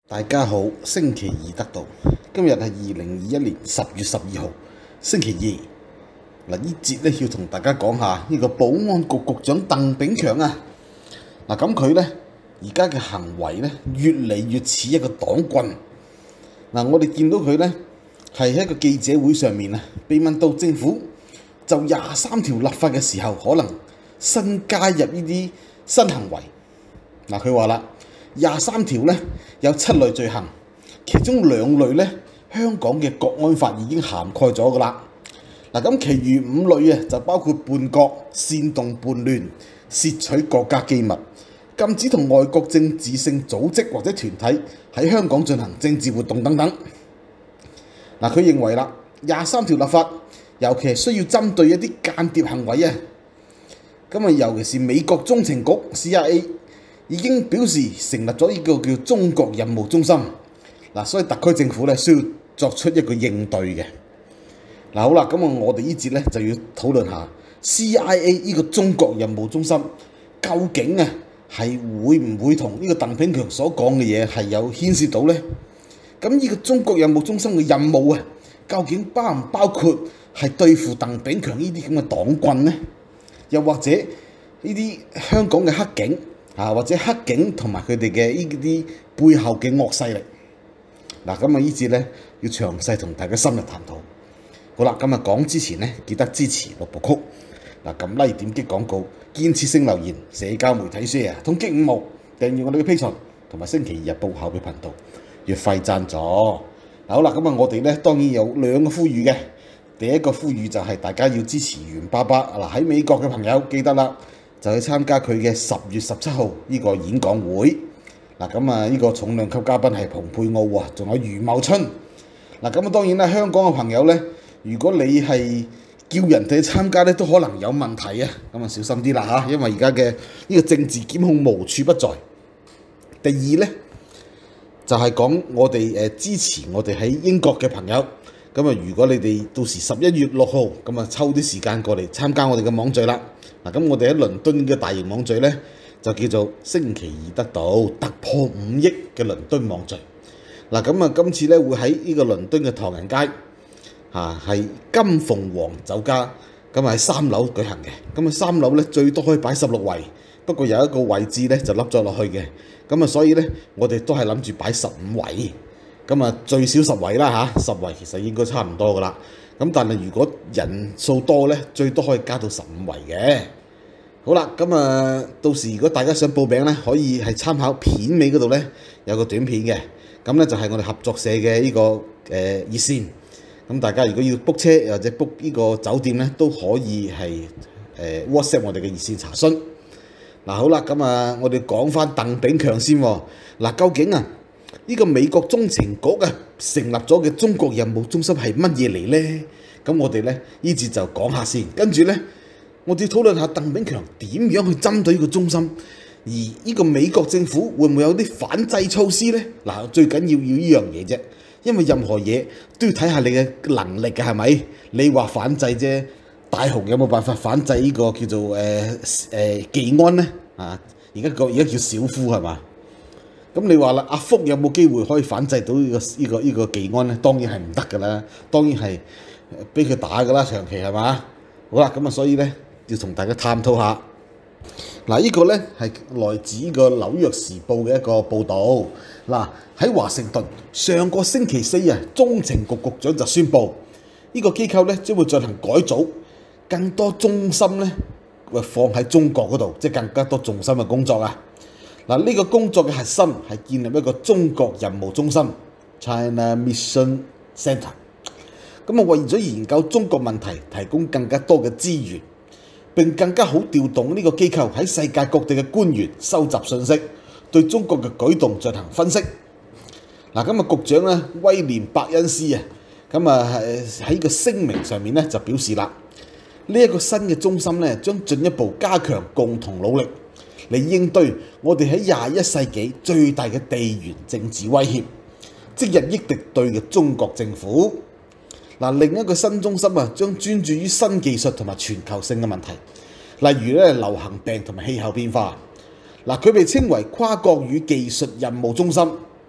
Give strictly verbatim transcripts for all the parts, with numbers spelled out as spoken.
大家好，星期二得到，今日係二零二一年十月十二號，星期二。嗱，呢節咧要同大家講下呢個保安局局長鄧炳強啊。嗱，咁佢咧而家嘅行為咧越嚟越似一個黨棍。嗱，我哋見到佢咧係喺一個記者會上面啊，被問到政府就廿三條立法嘅時候，可能新加入呢啲新行為。嗱，佢話啦。廿三條咧有七類罪行，其中兩類咧香港嘅國安法已經涵蓋咗噶啦。嗱，咁其餘五類啊就包括叛國、煽動叛亂、竊取國家機密、禁止同外國政治性組織或者團體喺香港進行政治活動等等。嗱，佢認為啦，廿三條立法尤其係需要針對一啲間諜行為啊。咁啊，尤其是美國中情局 C I A。已經表示成立咗呢個叫中國任務中心，嗱，所以特區政府咧需要作出一個應對嘅。嗱，好啦，咁啊，我哋呢節咧就要討論下 C I A 呢個中國任務中心究竟啊係會唔會同呢個鄧炳強所講嘅嘢係有牽涉到呢？咁呢個中國任務中心嘅任務啊，究竟包唔包括係對付鄧炳強呢啲咁嘅黨棍呢？又或者呢啲香港嘅黑警？啊，或者黑警同埋佢哋嘅呢啲背後嘅惡勢力，嗱，咁啊呢節咧要詳細同大家深入探討。好啦，咁啊講之前咧，記得支持六部曲，嗱，撳 like 點擊廣告，建設性留言，社交媒體 share，通擊五毛，訂閱我哋嘅 Patreon同埋星期二日報後備頻道，月費贊助。嗱，好啦，咁啊我哋咧當然有兩個呼籲嘅，第一個呼籲就係大家要支持袁爸爸，嗱，喺美國嘅朋友記得啦。就去參加佢嘅十月十七號呢個演講會。嗱，咁啊呢個重量級嘉賓係蓬佩奧喎，仲有余茂春。嗱，咁啊當然啦，香港嘅朋友咧，如果你係叫人哋參加咧，都可能有問題啊，咁啊小心啲啦嚇，因為而家嘅呢個政治檢控無處不在。第二咧就係講我哋誒支持我哋喺英國嘅朋友。咁啊，如果你哋到時十一月六號咁啊，抽啲時間過嚟參加我哋嘅網聚啦。嗱，咁我哋喺倫敦嘅大型網聚咧，就叫做星期二得到突破五億嘅倫敦網聚。嗱，咁啊，今次咧會喺呢個倫敦嘅唐人街嚇係金鳳凰酒家，咁啊喺三樓舉行嘅。咁啊三樓咧最多可以擺十六圍，不過有一個位置咧就凹咗落去嘅。咁啊，所以咧我哋都係諗住擺十五圍。咁啊最少十圍啦嚇，十圍其實應該差唔多噶啦。咁但係如果人數多咧，最多可以加到十五圍嘅。好啦，咁啊到時如果大家想報名咧，可以係參考片尾嗰度咧有個短片嘅。咁咧就係我哋合作社嘅呢個誒熱線。咁大家如果要 book 車或者 book 呢個酒店咧，都可以係誒 WhatsApp 我哋嘅熱線查詢。嗱，好啦，咁啊我哋講翻鄧炳強先喎。嗱，究竟啊？呢個美國中情局啊成立咗嘅中國任務中心係乜嘢嚟呢？咁我哋咧呢節就講下先，跟住咧我哋討論下鄧炳強點樣去針對呢個中心，而呢個美國政府會唔會有啲反制措施呢？嗱，最緊要要呢樣嘢啫，因為任何嘢都要睇下你嘅能力嘅，係咪？你話反制啫，大雄有冇辦法反制呢個叫做誒誒技安呢？啊，而家個而家叫小夫係嘛？咁你話啦，阿福有冇機會可以反制到呢個呢個呢個技安咧？當然係唔得噶啦，當然係俾佢打噶啦，長期係嘛？好啦，咁啊，所以咧要同大家探討下。嗱，呢個咧係來自呢個紐約時報嘅一個報導。嗱，喺華盛頓上個星期四啊，中情局局長就宣布呢個機構咧將會進行改組，更多中心咧會放喺中國嗰度，即係更加多重心嘅工作啊！嗱，呢個工作嘅核心係建立一個中國任務中心 （China Mission Center）。咁啊，為咗研究中國問題，提供更加多嘅資源，並更加好調動呢個機構喺世界各地嘅官員收集信息，對中國嘅舉動進行分析。嗱，咁啊，局長咧威廉伯恩斯啊，咁啊喺個聲明上面咧就表示啦，呢一個新嘅中心咧將進一步加強共同努力，嚟應對我哋喺廿一世紀最大嘅地緣政治威脅，即日益敵對嘅中國政府。嗱，另一個新中心啊，將專注於新技術同埋全球性嘅問題，例如咧流行病同埋氣候變化。嗱，佢被稱為跨國與技術任務中心。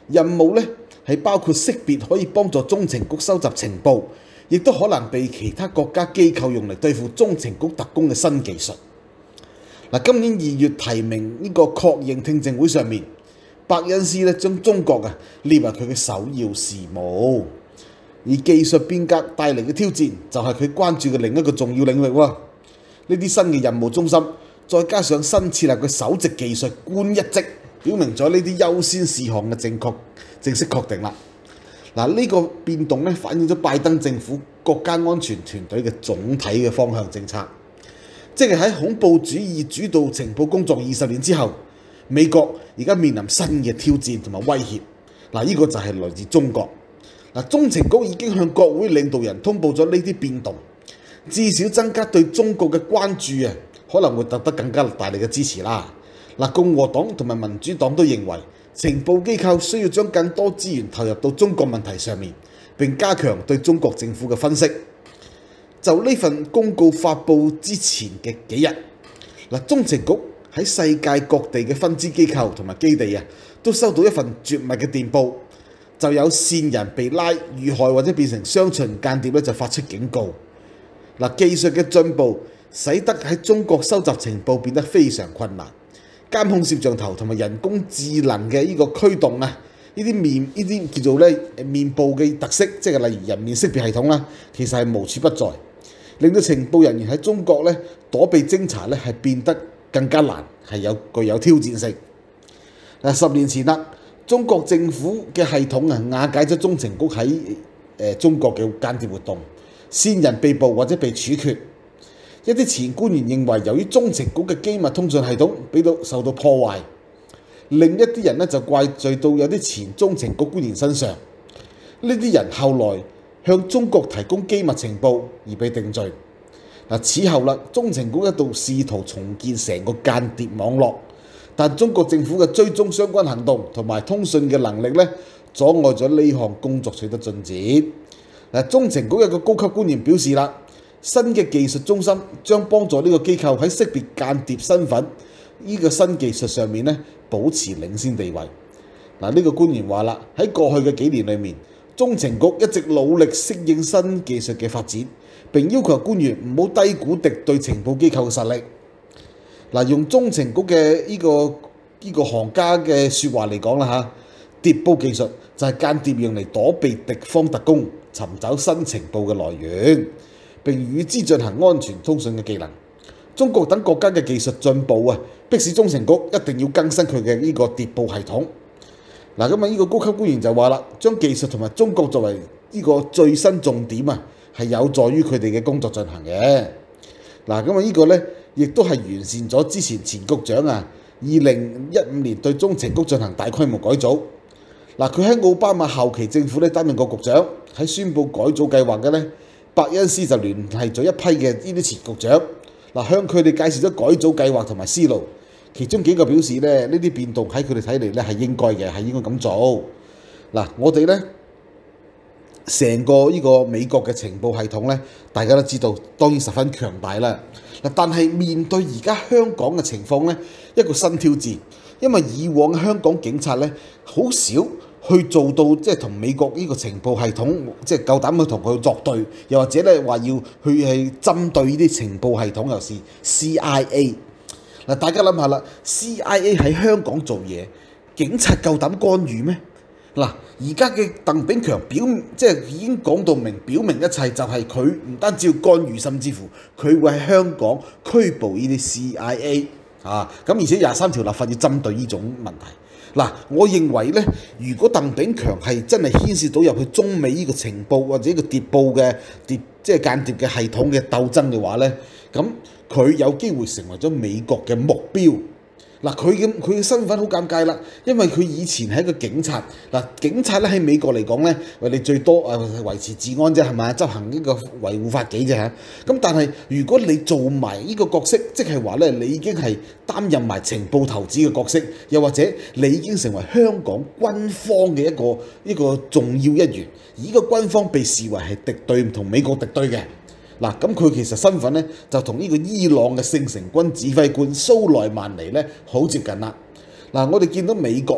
任務呢係包括識別可以幫助中情局收集情報，亦都可能被其他國家機構用嚟對付中情局特工嘅新技術。嗱，今年二月提名呢個確認聽證會上面，伯恩斯咧將中國啊列為佢嘅首要事務，而技術變革帶嚟嘅挑戰就係佢關注嘅另一個重要領域喎。呢啲新嘅任務中心，再加上新設立嘅首席技術官一職，表明咗呢啲優先事項嘅正確正式確定啦。嗱，呢個變動咧反映咗拜登政府國家安全團隊嘅總體嘅方向政策，即係喺恐怖主義主導情報工作二十年之後，美國而家面臨新嘅挑戰同埋威脅。嗱，呢個就係來自中國。嗱，中情局已經向國會領導人通報咗呢啲變動，至少增加對中國嘅關注啊，可能會得得更加大力嘅支持啦。嗱，共和黨同埋民主黨都認為情報機構需要將更多資源投入到中國問題上面，並加強對中國政府嘅分析。就呢份公告發布之前嘅幾日，嗱，中情局喺世界各地嘅分支機構同埋基地啊，都收到一份絕密嘅電報，就有線人被拉、遇害或者變成雙重間諜咧，就發出警告。嗱，技術嘅進步使得喺中國收集情報變得非常困難。監控攝像頭同埋人工智能嘅呢個驅動啊，呢啲面呢啲叫做咧面部嘅特色，即係例如人面識別系統啦，其實係無處不在，令到情報人員喺中國咧躲避偵查咧係變得更加難，係有具有挑戰性。嗱，十年前啦，中國政府嘅系統啊瓦解咗中情局喺誒中國嘅間諜活動，線人被捕或者被處決。一啲前官員認為，由於中情局嘅機密通訊系統俾到受到破壞，另一啲人咧就怪罪到有啲前中情局官員身上。呢啲人後來向中國提供機密情報而被定罪。嗱，此後啦，中情局一度試圖重建成個間諜網絡，但中國政府嘅追蹤相關行動同埋通訊嘅能力咧，阻礙咗呢項工作取得進展。嗱，中情局有個高級官員表示啦，新嘅技術中心將幫助呢個機構喺識別間諜身份呢個新技術上面咧保持領先地位。嗱，呢個官員話啦，喺過去嘅幾年裏面，中情局一直努力適應新技術嘅發展，並要求官員唔好低估敵對情報機構嘅實力。嗱，用中情局嘅呢個呢個行家嘅説話嚟講啦嚇，諜報技術就係間諜用嚟躲避敵方特工、尋找新情報嘅來源，並與之進行安全通訊嘅技能。中國等國家嘅技術進步啊，迫使中情局一定要更新佢嘅呢個諜報系統。嗱，咁啊呢個高級官員就話啦，將技術同埋中國作為呢個最新重點啊，係有助於佢哋嘅工作進行嘅。嗱，咁啊呢個咧，亦都係完善咗之前前局長啊，二零一五年對中情局進行大規模改組。嗱，佢喺奧巴馬後期政府咧擔任過局長，喺宣布改組計劃嘅咧，伯恩斯就聯繫咗一批嘅呢啲前局長，嗱，向佢哋介紹咗改組計劃同埋思路。其中幾個表示咧，呢啲變動喺佢哋睇嚟咧係應該嘅，係應該咁做。嗱，我哋咧成個呢個美國嘅情報系統咧，大家都知道，當然十分強大啦。嗱，但係面對而家香港嘅情況咧，一個新挑戰，因為以往香港警察咧好少去做到即係同美國呢個情報系統即係夠膽去同佢作對，又或者咧話要去係針對呢啲情報系統，又是 C I A。嗱，大家諗下啦 ，C I A 喺香港做嘢，警察夠膽干預咩？嗱，而家嘅鄧炳強表即係已經講到明，表明一切就係佢唔單止要干預，甚至乎佢會喺香港拘捕呢啲 C I A 啊！咁而且廿三條立法要針對呢種問題。嗱，我認為咧，如果鄧炳強係真係牽涉到入去中美呢個情報或者呢個諜報嘅諜即係間諜嘅系統嘅鬥爭嘅話咧，咁佢有機會成為咗美國嘅目標。嗱，佢嘅佢嘅身份好尷尬啦，因為佢以前係一個警察。嗱，警察咧喺美國嚟講咧，喂，你最多誒維持治安啫，係咪？執行呢個維護法紀啫嚇。咁但係如果你做埋呢個角色，即係話咧，你已經係擔任埋情報頭子嘅角色，又或者你已經成為香港軍方嘅一個一個重要一員，而呢個軍方被視為係敵對同美國敵對嘅。嗱，咁佢其實身份咧就同呢個伊朗嘅聖城軍指揮官蘇萊曼尼咧好接近啦。嗱，我哋見到美國啊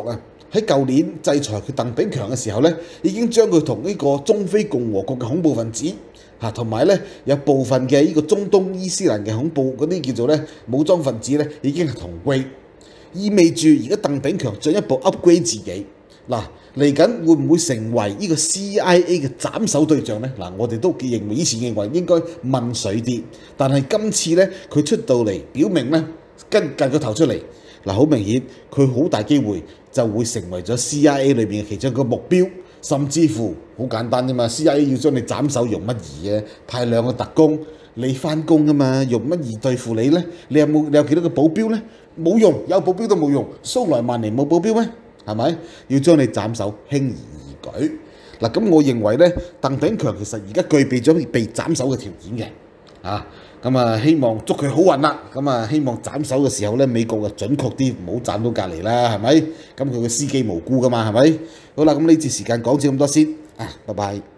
喺舊年制裁佢鄧炳強嘅時候咧，已經將佢同呢個中非共和國嘅恐怖分子嚇，同埋咧有部分嘅呢個中東伊斯蘭嘅恐怖嗰啲叫做咧武裝分子咧，已經係同歸，意味住而家鄧炳強進一步 upgrade 自己。嗱，嚟緊會唔會成為呢個 C I A 嘅斬首對象呢？嗱，我哋都認為以前認為應該問水啲，但係今次呢，佢出到嚟表明呢，跟近個頭出嚟，嗱，好明顯佢好大機會就會成為咗 C I A 裏邊嘅其中一個目標，甚至乎好簡單啫嘛 ，C I A 要將你斬首容乜易啊？派兩個特工你翻工啊嘛，容乜易對付你呢？你有冇你有幾多個保鏢呢？冇用，有保鏢都冇用，蘇萊曼尼冇保鏢咩？係咪要將你斬首輕而易舉？嗱，咁我認為咧，鄧炳強其實而家具備咗被斬首嘅條件嘅，啊，咁啊希望祝佢好運啦。咁啊希望斬首嘅時候咧，美國啊準確啲，唔好斬到隔離啦，係咪？咁佢嘅司機無辜噶嘛，係咪？好啦，咁呢節時間講住咁多先，啊，拜拜。